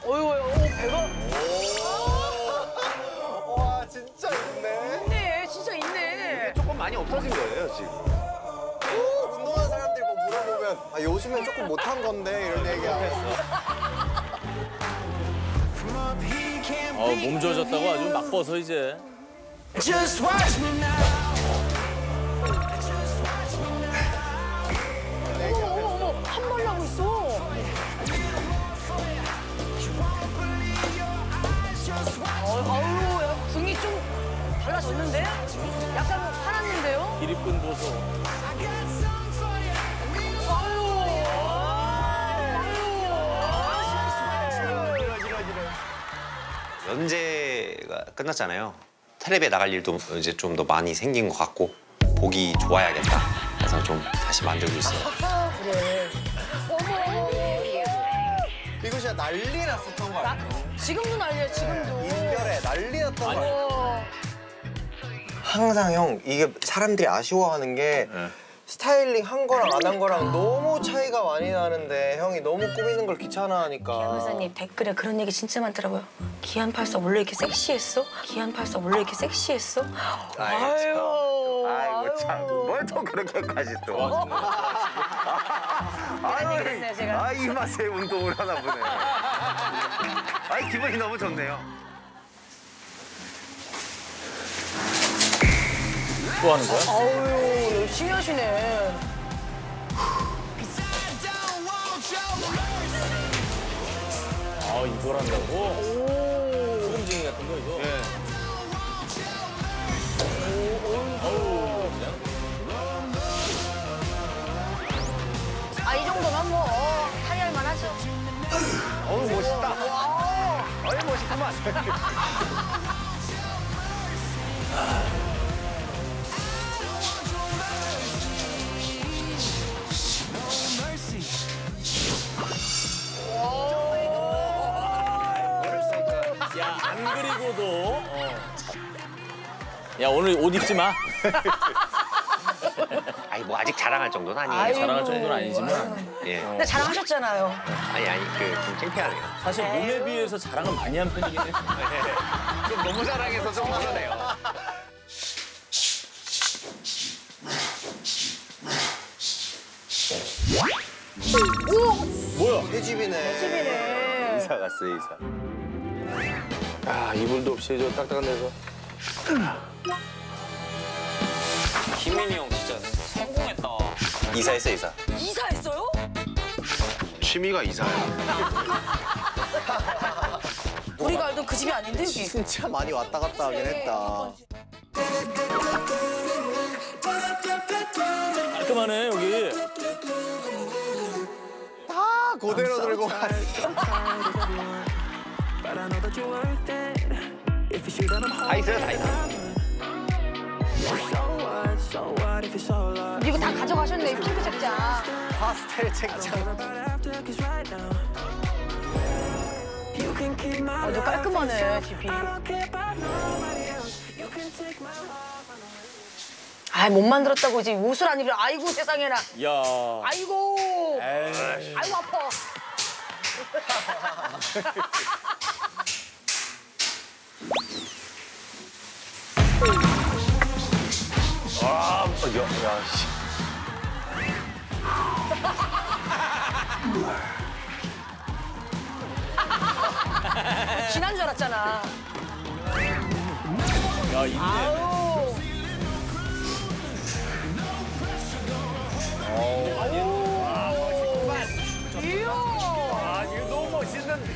배가. 와, 진짜 있네. 있네, 진짜 있네. 조금 많이 없어진 거예요, 지금. 운동하는 사람들이 뭐 물어보면 아, 요즘엔 조금 못한 건데 이런 얘기하고. 몸 좋아졌다고 아주 막 벗어 이제. Just watch me now. 어머, 한 발 나고 있어. 아유, 야, 등이 좀 달라졌는데? 약간 화났는데요? 기립근 보소. 연재가 끝났잖아요. 텔레비에 나갈 일도 이제 좀 더 많이 생긴 것 같고 보기 좋아야겠다. 그래서 좀 다시 만들고 있어요. 그래. 어머. 이거 진짜 난리 났었던 거 아니에요? 지금도 난리야, 지금도. 인별에 난리 났던 거 아니에요? 어. 항상 형, 이게 사람들이 아쉬워하는 게 스타일링 한 거랑 안 한 거랑 너무 차이가 많이 나는데 형이 너무 꾸미는 걸 귀찮아하니까. 변호사님 댓글에 그런 얘기 진짜 많더라고요. 기안84 원래 이렇게 섹시했어? 기안84 원래 이렇게 섹시했어? 아유. 아이고 참, 뭘 또 그렇게까지 또. 그랬네, 제가. 이 맛에 운동을 하나 보네. 기분이 너무 좋네요. 또 하는 거야? 아유, 열심히 하시네. 이걸 한다고? 소금쟁이 같은 거 이거? 예. 이 정도면 뭐 탈의할 만하죠. 멋있다. 멋있구만. 야, 안 그리고도. 야, 오늘 옷 입지 마. 뭐 아직 자랑할 정도는 아니에요. 아이고. 자랑할 정도는 아니지만. 예. 근데 자랑하셨잖아요. 좀 창피하네요. 사실 몸에 비해서 자랑은 많이 한 편이긴 해. 좀 너무 자랑해서 좀 그러네요. 뭐야? 새 집이네. 집이네. 이사 갔어요, 이사. 이불도 없이 저 딱딱한 데서. 김민희 형 진짜 성공했다. 이사했어, 이사. 이사했어요? 취미가 이사야. 우리가 알던 그 집이 아닌데, 여기. 진짜 많이 왔다 갔다 하긴 했다. 깔끔하네, 여기. 다 그대로 들고 가. 다 있어요, 다 있어요. 이거 다 가져가셨네, 핑크 책장. 파스텔 책장. 너 깔끔하네, 집이. 못 만들었다고 이제 옷을 안 입으려. 아이고, 세상에나. 야. 아이고. 에이. 아이고, 아파. 야, 씨. 지난 줄 알았잖아. 야, 있네. 아우. 이야. 이거 너무 멋있는데.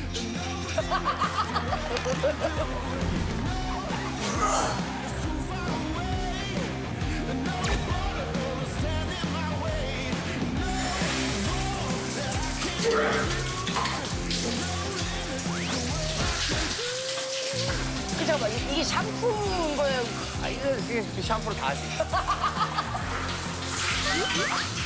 잠깐만, 이게 샴푸인 거예요? 이거 샴푸로 다 하지.